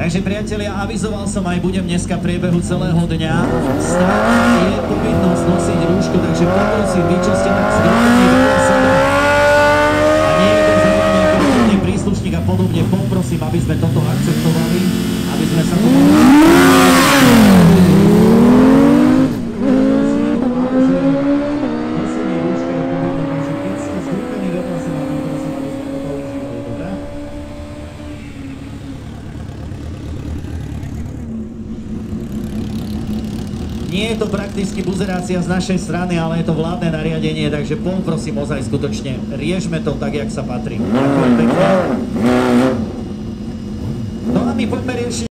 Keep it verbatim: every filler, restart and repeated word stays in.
Takže priatelia, avizoval som aj budem dneska priebehu celého dňa. Stále je povinnosť nosiť rúško, takže poprosím, vy čo ste tak zgrútení vedľa seba a niekto za vami ako rodinný príslušník a podobne, poprosím, aby sme toto akceptovali, aby sme sa tomu... Nie je to prakticky buzerácia z našej strany, ale je to vládne nariadenie, takže poprosím ozaj skutočne, riešme to tak, jak sa patrí. Ďakujem pekne. No a my poďme riešiť